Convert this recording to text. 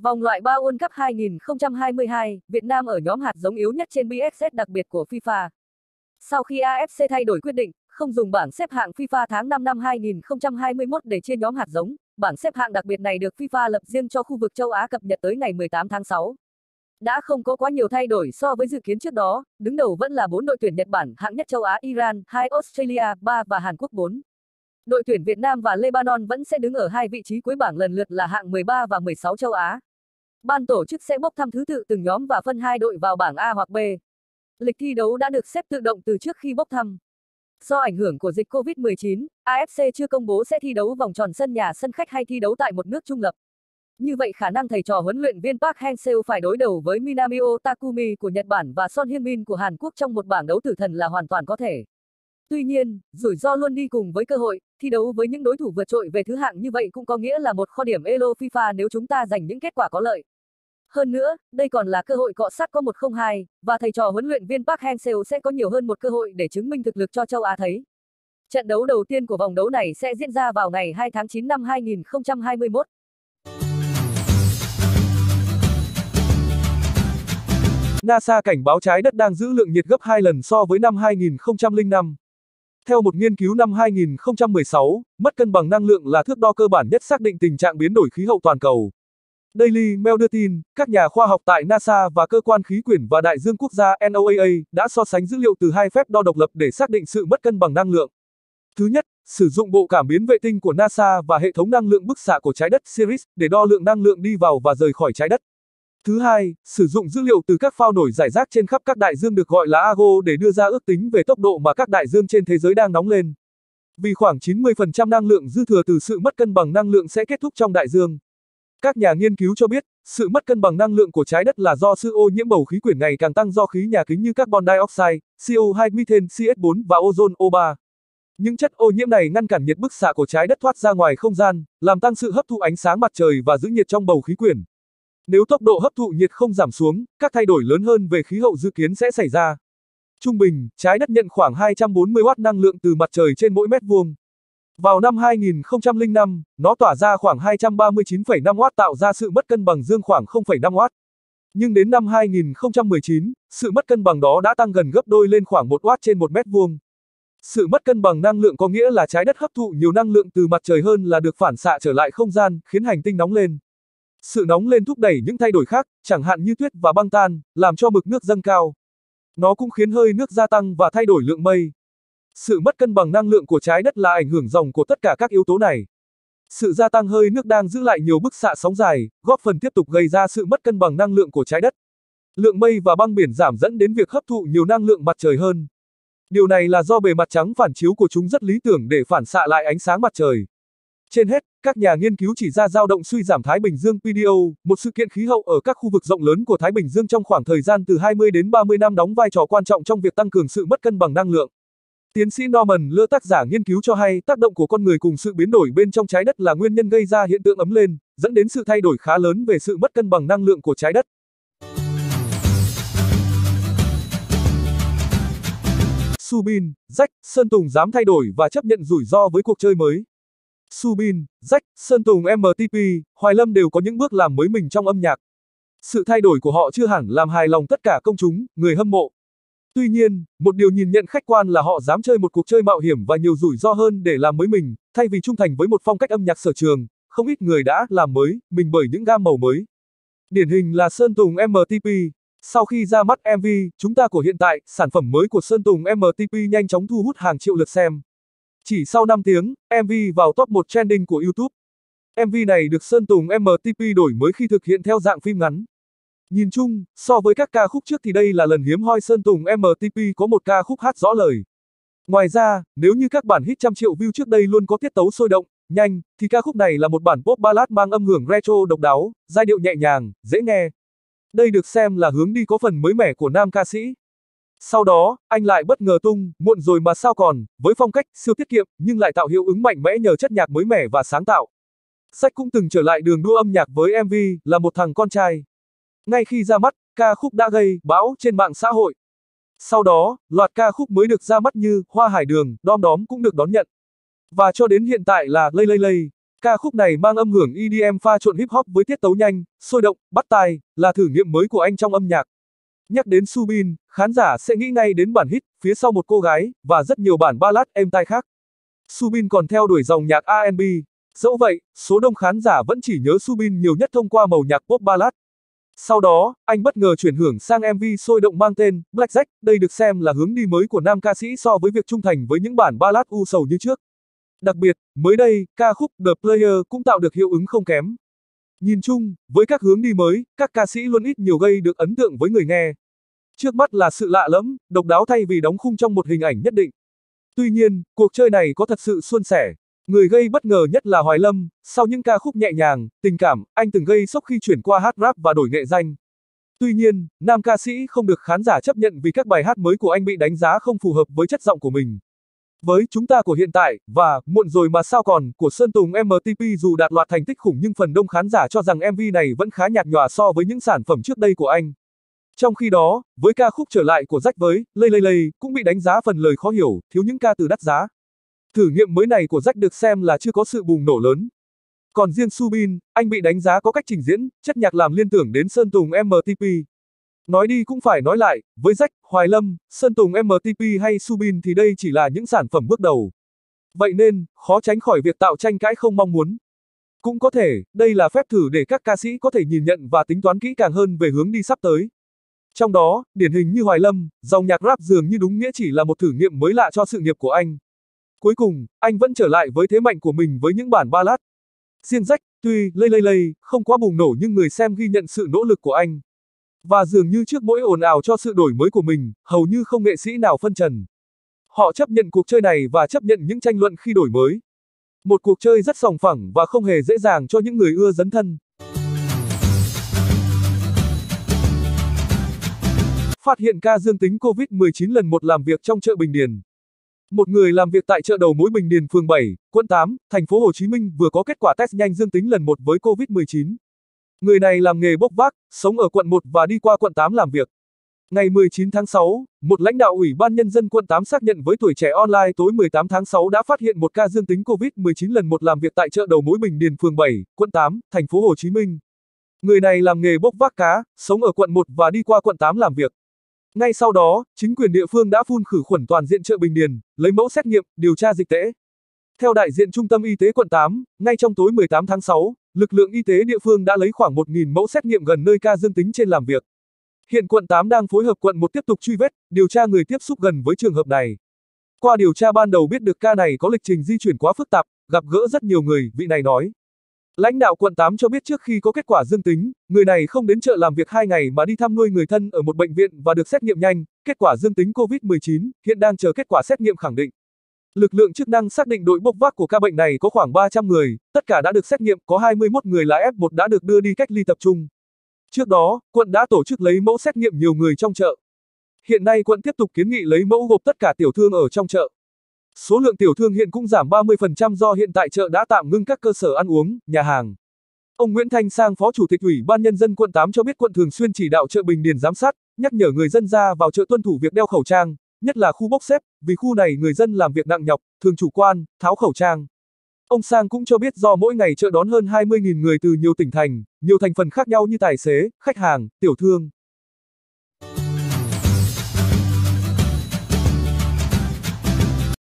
Vòng loại 3 World Cup 2022, Việt Nam ở nhóm hạt giống yếu nhất trên BSS đặc biệt của FIFA. Sau khi AFC thay đổi quyết định, không dùng bảng xếp hạng FIFA tháng 5 năm 2021 để chia nhóm hạt giống, bảng xếp hạng đặc biệt này được FIFA lập riêng cho khu vực châu Á cập nhật tới ngày 18 tháng 6. Đã không có quá nhiều thay đổi so với dự kiến trước đó, đứng đầu vẫn là 4 đội tuyển Nhật Bản, hạng nhất châu Á Iran, 2 Australia, 3 và Hàn Quốc 4. Đội tuyển Việt Nam và Lebanon vẫn sẽ đứng ở hai vị trí cuối bảng lần lượt là hạng 13 và 16 châu Á. Ban tổ chức sẽ bốc thăm thứ tự từng nhóm và phân hai đội vào bảng A hoặc B. Lịch thi đấu đã được xếp tự động từ trước khi bốc thăm. Do ảnh hưởng của dịch Covid-19, AFC chưa công bố sẽ thi đấu vòng tròn sân nhà sân khách hay thi đấu tại một nước trung lập. Như vậy khả năng thầy trò huấn luyện viên Park Hang-seo phải đối đầu với Minamio Takumi của Nhật Bản và Son Heung-min của Hàn Quốc trong một bảng đấu tử thần là hoàn toàn có thể. Tuy nhiên, rủi ro luôn đi cùng với cơ hội, thi đấu với những đối thủ vượt trội về thứ hạng như vậy cũng có nghĩa là một kho điểm elo FIFA nếu chúng ta giành những kết quả có lợi. Hơn nữa, đây còn là cơ hội cọ sát có 1-0-2, và thầy trò huấn luyện viên Park Hang-seo sẽ có nhiều hơn một cơ hội để chứng minh thực lực cho châu Á thấy. Trận đấu đầu tiên của vòng đấu này sẽ diễn ra vào ngày 2 tháng 9 năm 2021. NASA cảnh báo trái đất đang giữ lượng nhiệt gấp 2 lần so với năm 2005. Theo một nghiên cứu năm 2016, mất cân bằng năng lượng là thước đo cơ bản nhất xác định tình trạng biến đổi khí hậu toàn cầu. Daily Mail đưa tin, các nhà khoa học tại NASA và Cơ quan Khí quyển và Đại dương Quốc gia NOAA đã so sánh dữ liệu từ hai phép đo độc lập để xác định sự mất cân bằng năng lượng. Thứ nhất, sử dụng bộ cảm biến vệ tinh của NASA và hệ thống năng lượng bức xạ của trái đất CIRRUS để đo lượng năng lượng đi vào và rời khỏi trái đất. Thứ hai, sử dụng dữ liệu từ các phao nổi rải rác trên khắp các đại dương được gọi là AGO để đưa ra ước tính về tốc độ mà các đại dương trên thế giới đang nóng lên. Vì khoảng 90% năng lượng dư thừa từ sự mất cân bằng năng lượng sẽ kết thúc trong đại dương. Các nhà nghiên cứu cho biết, sự mất cân bằng năng lượng của trái đất là do sự ô nhiễm bầu khí quyển ngày càng tăng do khí nhà kính như carbon dioxide, CO2, methane, CS4 và ozone O3. Những chất ô nhiễm này ngăn cản nhiệt bức xạ của trái đất thoát ra ngoài không gian, làm tăng sự hấp thụ ánh sáng mặt trời và giữ nhiệt trong bầu khí quyển. Nếu tốc độ hấp thụ nhiệt không giảm xuống, các thay đổi lớn hơn về khí hậu dự kiến sẽ xảy ra. Trung bình, trái đất nhận khoảng 240 W năng lượng từ mặt trời trên mỗi mét vuông. Vào năm 2005, nó tỏa ra khoảng 239,5 W tạo ra sự mất cân bằng dương khoảng 0,5 W. Nhưng đến năm 2019, sự mất cân bằng đó đã tăng gần gấp đôi lên khoảng 1 W trên 1 mét vuông. Sự mất cân bằng năng lượng có nghĩa là trái đất hấp thụ nhiều năng lượng từ mặt trời hơn là được phản xạ trở lại không gian, khiến hành tinh nóng lên. Sự nóng lên thúc đẩy những thay đổi khác, chẳng hạn như tuyết và băng tan, làm cho mực nước dâng cao. Nó cũng khiến hơi nước gia tăng và thay đổi lượng mây. Sự mất cân bằng năng lượng của trái đất là ảnh hưởng ròng của tất cả các yếu tố này. Sự gia tăng hơi nước đang giữ lại nhiều bức xạ sóng dài, góp phần tiếp tục gây ra sự mất cân bằng năng lượng của trái đất. Lượng mây và băng biển giảm dẫn đến việc hấp thụ nhiều năng lượng mặt trời hơn. Điều này là do bề mặt trắng phản chiếu của chúng rất lý tưởng để phản xạ lại ánh sáng mặt trời. Trên hết, các nhà nghiên cứu chỉ ra dao động suy giảm Thái Bình Dương PDO, một sự kiện khí hậu ở các khu vực rộng lớn của Thái Bình Dương trong khoảng thời gian từ 20 đến 30 năm đóng vai trò quan trọng trong việc tăng cường sự mất cân bằng năng lượng. Tiến sĩ Norman Lear, tác giả nghiên cứu cho hay tác động của con người cùng sự biến đổi bên trong trái đất là nguyên nhân gây ra hiện tượng ấm lên, dẫn đến sự thay đổi khá lớn về sự mất cân bằng năng lượng của trái đất. Subin, Jack, Sơn Tùng dám thay đổi và chấp nhận rủi ro với cuộc chơi mới. Subin, Jack, Sơn Tùng MTP, Hoài Lâm đều có những bước làm mới mình trong âm nhạc. Sự thay đổi của họ chưa hẳn làm hài lòng tất cả công chúng, người hâm mộ. Tuy nhiên, một điều nhìn nhận khách quan là họ dám chơi một cuộc chơi mạo hiểm và nhiều rủi ro hơn để làm mới mình, thay vì trung thành với một phong cách âm nhạc sở trường. Không ít người đã làm mới mình bởi những gam màu mới. Điển hình là Sơn Tùng MTP. Sau khi ra mắt MV Chúng ta của hiện tại, sản phẩm mới của Sơn Tùng MTP nhanh chóng thu hút hàng triệu lượt xem. Chỉ sau 5 tiếng, MV vào top 1 trending của YouTube. MV này được Sơn Tùng MTP đổi mới khi thực hiện theo dạng phim ngắn. Nhìn chung, so với các ca khúc trước thì đây là lần hiếm hoi Sơn Tùng MTP có một ca khúc hát rõ lời. Ngoài ra, nếu như các bản hit trăm triệu view trước đây luôn có tiết tấu sôi động, nhanh, thì ca khúc này là một bản pop ballad mang âm hưởng retro độc đáo, giai điệu nhẹ nhàng, dễ nghe. Đây được xem là hướng đi có phần mới mẻ của nam ca sĩ. Sau đó, anh lại bất ngờ tung Muộn rồi mà sao còn, với phong cách siêu tiết kiệm nhưng lại tạo hiệu ứng mạnh mẽ nhờ chất nhạc mới mẻ và sáng tạo. Jack cũng từng trở lại đường đua âm nhạc với MV Là một thằng con trai. Ngay khi ra mắt, ca khúc đã gây bão trên mạng xã hội. Sau đó, loạt ca khúc mới được ra mắt như Hoa Hải Đường, Đom Đóm cũng được đón nhận. Và cho đến hiện tại là Lây Lây Lây. Ca khúc này mang âm hưởng EDM pha trộn hip hop với tiết tấu nhanh, sôi động, bắt tai, là thử nghiệm mới của anh trong âm nhạc. Nhắc đến Subin, khán giả sẽ nghĩ ngay đến bản hit, phía sau một cô gái, và rất nhiều bản ballad êm tai khác. Subin còn theo đuổi dòng nhạc R&B. Dẫu vậy, số đông khán giả vẫn chỉ nhớ Subin nhiều nhất thông qua màu nhạc pop ballad. Sau đó, anh bất ngờ chuyển hưởng sang MV sôi động mang tên Blackjack, đây được xem là hướng đi mới của nam ca sĩ so với việc trung thành với những bản ballad u sầu như trước. Đặc biệt, mới đây, ca khúc The Player cũng tạo được hiệu ứng không kém. Nhìn chung, với các hướng đi mới, các ca sĩ luôn ít nhiều gây được ấn tượng với người nghe. Trước mắt là sự lạ lẫm, độc đáo thay vì đóng khung trong một hình ảnh nhất định. Tuy nhiên, cuộc chơi này có thật sự suôn sẻ. Người gây bất ngờ nhất là Hoài Lâm, sau những ca khúc nhẹ nhàng, tình cảm, anh từng gây sốc khi chuyển qua hát rap và đổi nghệ danh. Tuy nhiên, nam ca sĩ không được khán giả chấp nhận vì các bài hát mới của anh bị đánh giá không phù hợp với chất giọng của mình. Với Chúng ta của hiện tại, và Muộn rồi mà sao còn, của Sơn Tùng MTP dù đạt loạt thành tích khủng nhưng phần đông khán giả cho rằng MV này vẫn khá nhạt nhòa so với những sản phẩm trước đây của anh. Trong khi đó, với ca khúc trở lại của Jack với Lay Lay Lay, cũng bị đánh giá phần lời khó hiểu, thiếu những ca từ đắt giá. Thử nghiệm mới này của Jack được xem là chưa có sự bùng nổ lớn. Còn riêng Subin, anh bị đánh giá có cách trình diễn, chất nhạc làm liên tưởng đến Sơn Tùng MTP. Nói đi cũng phải nói lại, với Jack, Hoài Lâm, Sơn Tùng MTP hay Subin thì đây chỉ là những sản phẩm bước đầu. Vậy nên, khó tránh khỏi việc tạo tranh cãi không mong muốn. Cũng có thể, đây là phép thử để các ca sĩ có thể nhìn nhận và tính toán kỹ càng hơn về hướng đi sắp tới. Trong đó, điển hình như Hoài Lâm, dòng nhạc rap dường như đúng nghĩa chỉ là một thử nghiệm mới lạ cho sự nghiệp của anh. Cuối cùng, anh vẫn trở lại với thế mạnh của mình với những bản ballad. Riêng Jack, tuy Lay Lay Lay không quá bùng nổ nhưng người xem ghi nhận sự nỗ lực của anh. Và dường như trước mỗi ồn ào cho sự đổi mới của mình, hầu như không nghệ sĩ nào phân trần. Họ chấp nhận cuộc chơi này và chấp nhận những tranh luận khi đổi mới. Một cuộc chơi rất sòng phẳng và không hề dễ dàng cho những người ưa dấn thân. Phát hiện ca dương tính COVID-19 lần 1 làm việc trong chợ Bình Điền. Một người làm việc tại chợ đầu mối Bình Điền phường 7, quận 8, thành phố Hồ Chí Minh vừa có kết quả test nhanh dương tính lần 1 với COVID-19. Người này làm nghề bốc vác, sống ở quận 1 và đi qua quận 8 làm việc. Ngày 19 tháng 6, một lãnh đạo Ủy ban Nhân dân quận 8 xác nhận với Tuổi Trẻ Online tối 18 tháng 6 đã phát hiện một ca dương tính COVID-19 lần 1 làm việc tại chợ đầu mối Bình Điền phường 7, quận 8, thành phố Hồ Chí Minh. Người này làm nghề bốc vác cá, sống ở quận 1 và đi qua quận 8 làm việc. Ngay sau đó, chính quyền địa phương đã phun khử khuẩn toàn diện chợ Bình Điền, lấy mẫu xét nghiệm, điều tra dịch tễ. Theo đại diện Trung tâm Y tế quận 8, ngay trong tối 18 tháng 6, lực lượng y tế địa phương đã lấy khoảng 1.000 mẫu xét nghiệm gần nơi ca dương tính trên làm việc. Hiện quận 8 đang phối hợp quận 1 tiếp tục truy vết, điều tra người tiếp xúc gần với trường hợp này. Qua điều tra ban đầu biết được ca này có lịch trình di chuyển quá phức tạp, gặp gỡ rất nhiều người, vị này nói. Lãnh đạo quận 8 cho biết trước khi có kết quả dương tính, người này không đến chợ làm việc 2 ngày mà đi thăm nuôi người thân ở một bệnh viện và được xét nghiệm nhanh, kết quả dương tính COVID-19, hiện đang chờ kết quả xét nghiệm khẳng định. Lực lượng chức năng xác định đội bốc vác của ca bệnh này có khoảng 300 người, tất cả đã được xét nghiệm, có 21 người là F1 đã được đưa đi cách ly tập trung. Trước đó, quận đã tổ chức lấy mẫu xét nghiệm nhiều người trong chợ. Hiện nay quận tiếp tục kiến nghị lấy mẫu gộp tất cả tiểu thương ở trong chợ. Số lượng tiểu thương hiện cũng giảm 30% do hiện tại chợ đã tạm ngưng các cơ sở ăn uống, nhà hàng. Ông Nguyễn Thanh Sang, Phó Chủ tịch Ủy ban Nhân dân quận 8 cho biết quận thường xuyên chỉ đạo chợ Bình Điền giám sát, nhắc nhở người dân ra vào chợ tuân thủ việc đeo khẩu trang, nhất là khu bốc xếp, vì khu này người dân làm việc nặng nhọc, thường chủ quan, tháo khẩu trang. Ông Sang cũng cho biết do mỗi ngày chợ đón hơn 20.000 người từ nhiều tỉnh thành, nhiều thành phần khác nhau như tài xế, khách hàng, tiểu thương.